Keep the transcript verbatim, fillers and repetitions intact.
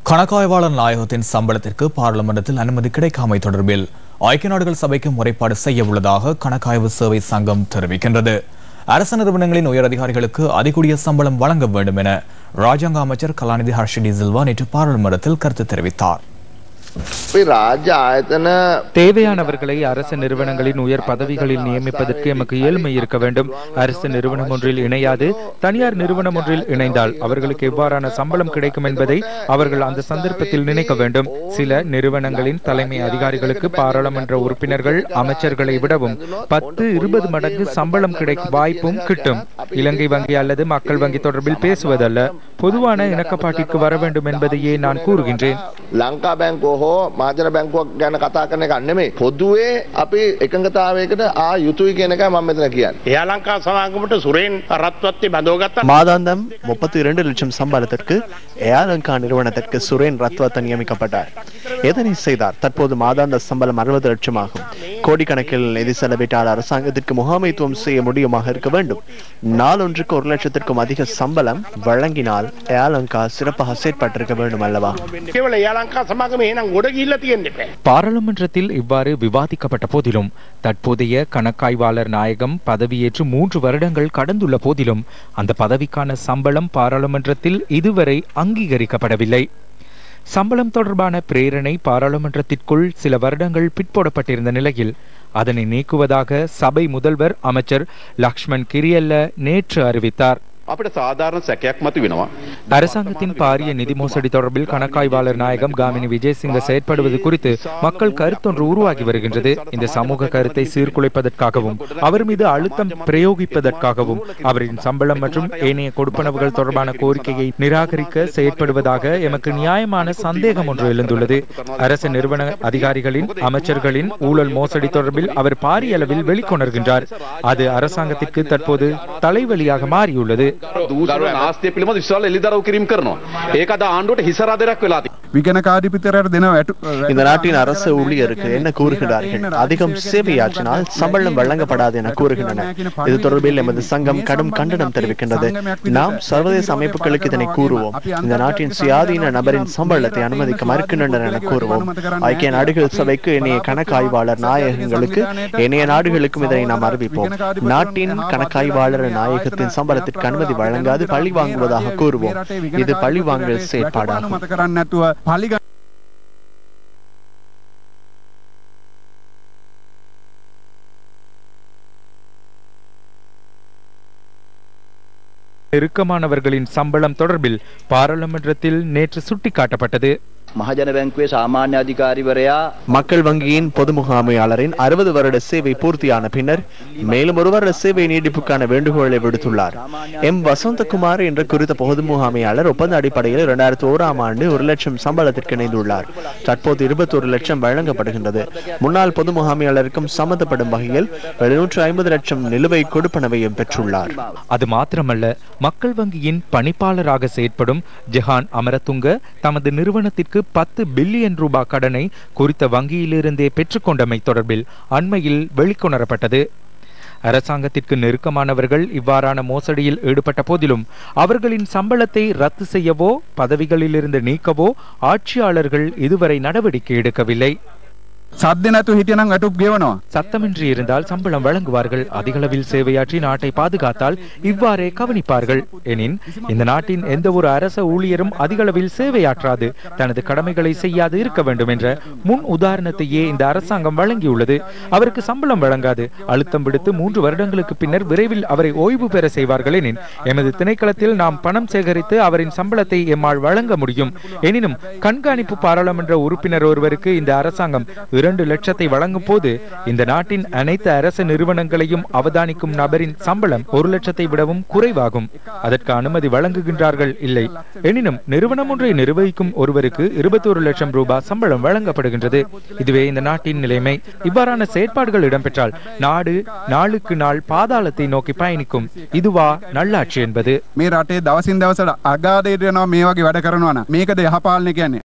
கணக்காய்வாளர் நாயகத்தின் சம்பளத்திற்கு பாராளுமன்றத்தில் அனுமதி கிடைக்காமை தொடர்பில் ஐக்கிய நாடுகள் சபைக்கு முறைப்பாடு செய்ய உள்ளதாக கணக்காய்வு சேவை சங்கம் தெரிவிக்கின்றது. அரசு நிறுவனங்களின் உயர் அதிகாரிகளுக்கு அதிகூடிய சம்பளம் வழங்க வேண்டும் என ராஜாங்க அமைச்சர் கலாநிதி ஹர்ஷ டி சில்வா நேற்று பாராளுமன்றத்தில் கருத்து தெரிவித்தார். தேவையானவர்களை அரசு நிறுவனங்களின் உயர் பதவிகளில் நியமிப்பதற்கு எமக்கு ஏழ்மை இருக்க வேண்டும். அரசு நிறுவனம் ஒன்றில் இணையாது தனியார் நிறுவனம் ஒன்றில் இணைந்தால் அவர்களுக்கு எவ்வாறான சம்பளம் கிடைக்கும் என்பதை அவர்கள் அந்த சந்தர்ப்பத்தில் நினைக்க வேண்டும். சில நிறுவனங்களின் தலைமை அதிகாரிகளுக்கு பாராளுமன்ற உறுப்பினர்கள் அமைச்சர்களை விடவும் பத்து இருபது மடங்கு சம்பளம் கிடைக்கும் வாய்ப்பும் கிட்டும். இலங்கை வங்கி அல்லது மக்கள் வங்கி தொடர்பில் பேசுவதல்ல, பொதுவான இணக்கப்பாட்டிற்கு வர வேண்டும் என்பதையே நான் கூறுகின்றேன். ලංකා බැංකුව හෝ මහජන බැංකුවක් ගැන කතා කරන එක නෙමෙයි. පොදුවේ අපි එකඟතාවයකට ආ යුතුයි කියන එකයි මම මෙතන කියන්නේ. එයා ලංකා සමාගමට සුරේන් රත්වත්ති බඳවගත්තා. மாதாந்தம் முப்பத்தி இரண்டு லட்சம் சம்பளத்திற்கு ஏர் லங்கா நிறுவனத்திற்கு சுரேன் ரத்வத் நியமிக்கப்பட்டார். எதனை செய்தார்? தற்போது மாதாந்த சம்பளம் அறுபது லட்சம் ஆகும். கோடிக்கணக்கில் நிதி செலவிட்டால் அரசாங்கத்திற்கு முகாமைத்துவம் செய்ய முடியுமாக இருக்க வேண்டும். நாளொன்றுக்கு ஒரு லட்சத்திற்கும் அதிக சம்பளம் வழங்கினால் ஏர் லங்கா சிறப்பாக செயற்பட்டிருக்க வேண்டும் அல்லவா? பாராளுமன்றத்தில் இவ்வாறு விவாதிக்கப்பட்ட போதிலும் தற்போதைய கணக்காய்வாளர் நாயகம் பதவியேற்று மூன்று வருடங்கள் கடந்துள்ள போதிலும் அந்த பதவிக்கான சம்பளம் பாராளுமன்றத்தில் இதுவரை அங்கீகரிக்கப்படவில்லை. சம்பளம் தொடர்பான பிரேரணை பாராளுமன்றத்திற்குள் சில வருடங்கள் பிற்போடப்பட்டிருந்த நிலையில் அதனை நீக்குவதாக சபை முதல்வர் அமைச்சர் லக்ஷ்மண் கிரியல்ல நேற்று அறிவித்தார். அரசாங்கத்தின் பாரிய நிதி மோசடி தொடர்பில் கணக்காய்வாளர் நாயகம் காமினி விஜயசிங்க செயற்படுவது குறித்து மக்கள் கருத்தொன்று உருவாகி வருகின்றது. இந்த சமூக கருத்தை சீர்குலைப்பதற்காகவும் அவர் மீது அழுத்தம் பிரயோகிப்பதற்காகவும் அவரின் சம்பளம் மற்றும் ஏனைய கொடுப்பனவுகள் தொடர்பான கோரிக்கையை நிராகரிக்க செயற்படுவதாக எமக்கு நியாயமான சந்தேகம் ஒன்று எழுந்துள்ளது. அரசு நிறுவன அதிகாரிகளின் அமைச்சர்களின் ஊழல் மோசடி தொடர்பில் அவர் பாரிய அளவில் வெளிக்கொணர்கின்றார். அது அரசாங்கத்திற்கு தற்போது தலைவலியாக மாறியுள்ளது. இந்த நாட்டின் அரசு ஊழியருக்கு என்ன கூறுகிறார்கள்? அதிகம் சேவையாற்றினால் சம்பளம் வழங்கப்படாது என கூறுகின்றனர். இது தொடர்பில் எமது சங்கம் கடும் கண்டனம் தெரிவிக்கின்றது. நாம் சர்வதேச அமைப்புகளுக்கு இதனை கூறுவோம். இந்த நாட்டின் சுயாதீன நபரின் சம்பளத்தை அனுமதிக்க மறுக்கின்றனர் என கூறுவோம். ஐக்கிய நாடுகள் சபைக்கு இணைய கணக்காய்வாளர் நாயகங்களுக்கு இணைய நாடுகளுக்கும் இதனை நாம் அறிவிப்போம். நாட்டின் கணக்காய்வாளர் நாயகத்தின் சம்பளத்திற்கு அனுமதி வழங்காது பழி வாங்குவதாக கூறுவோம். இது பழி வாங்கல் செயற்பாடாகும். நெருக்கமானவர்களின் சம்பளம் தொடர்பில் பாராளுமன்றத்தில் நேற்று சுட்டிக்காட்டப்பட்டது. මහජන බැංකුවේ සාමාන්‍ය අධිකාරිවරයා மக்கள் வங்கியின் பொது முகாமையாளரின் அறுபது வருட சேவை பூர்த்தியான பின்னர் மேலும் ஒரு வருட சேவை நீடிப்புக்கான வேண்டுகோளை விடுத்துள்ளார். எம் வசந்தகுமார் என்ற குறித்த பொது முகாமையாளர் ஒப்பந்த அடிப்படையில் இரண்டாயிரத்தி ஓராம் ஆண்டு ஒரு லட்சம் சம்பளத்திற்கு இணைந்துள்ளார். தற்போது இருபத்தி ஒரு லட்சம் வழங்கப்படுகின்றது. முன்னாள் பொது முகாமையாளருக்கும் சம்பந்தப்படும் வகையில் எழுநூற்று ஐம்பது லட்சம் நிலுவை கொடுப்பனவையும் பெற்றுள்ளார். அது மாத்திரமல்ல, மக்கள் வங்கியின் பணிப்பாளராக செயற்படும் ஜெஹான் அமரதுங்க தமது நிறுவனத்திற்கு பத்து பில்லியன் ரூபாய் கடனை குறித்த வங்கியிலிருந்தே பெற்றுக்கொண்டமை தொடர்பில் அண்மையில் வெளிக்கொணரப்பட்டது. அரசாங்கத்திற்கு நெருக்கமானவர்கள் இவ்வாறான மோசடியில் ஈடுபட்ட போதிலும் அவர்களின் சம்பளத்தை ரத்து செய்யவோ பதவிகளிலிருந்து நீக்கவோ ஆட்சியாளர்கள் இதுவரை நடவடிக்கை எடுக்கவில்லை. சத்தமின்றி இருந்தால் சம்பளம் வழங்குவார்கள். அதிகளவில் சேவையாற்றி நாட்டை பாதுகாத்தால் இவ்வாறே கவனிப்பார்கள். எனின் இந்த நாட்டின் எந்த ஒரு அரச ஊழியரும் அதிகளவில் சேவையாற்றாது தனது கடமைகளை செய்யாது இருக்க வேண்டும் என்ற முன் உதாரணத்தையே இந்த அரசாங்கம் வழங்கியுள்ளது. அவருக்கு சம்பளம் வழங்காது அழுத்தம் விடுத்து மூன்று வருடங்களுக்கு பின்னர் விரைவில் அவரை ஓய்வு பெற செய்வார்கள். எனின் எமது திணைக்களத்தில் நாம் பணம் சேகரித்து அவரின் சம்பளத்தை எம்மால் வழங்க முடியும். எனினும் கண்காணிப்பு பாராளுமன்ற உறுப்பினர் ஒருவருக்கு இந்த அரசாங்கம் இரண்டு லட்சத்தை வழங்கும் போது இந்த நாட்டின் அனைத்து அரசு நிறுவனங்களையும் அவதானிக்கும் நபரின் சம்பளம் ஒரு லட்சத்தை விடவும் குறைவாகும். அதற்கு அனுமதி வழங்குகின்றார்கள் இல்லை. எனினும் நிறுவனம் ஒன்றை நிர்வகிக்கும் ஒருவருக்கு இருபத்தி ஒரு லட்சம் ரூபாய் சம்பளம் வழங்கப்படுகின்றது. இதுவே இந்த நாட்டின் நிலைமை. இவ்வாறான செயற்பாடுகள் இடம்பெற்றால் நாடு நாளுக்கு நாள் பாதாளத்தை நோக்கி பயணிக்கும். இதுவா நல்லாட்சி என்பது? මේ රටේ දවසින් දවසට අගාධයට යනවා මේ වගේ වැඩ කරනවා නම් මේකද යහපාලනය කියන්නේ?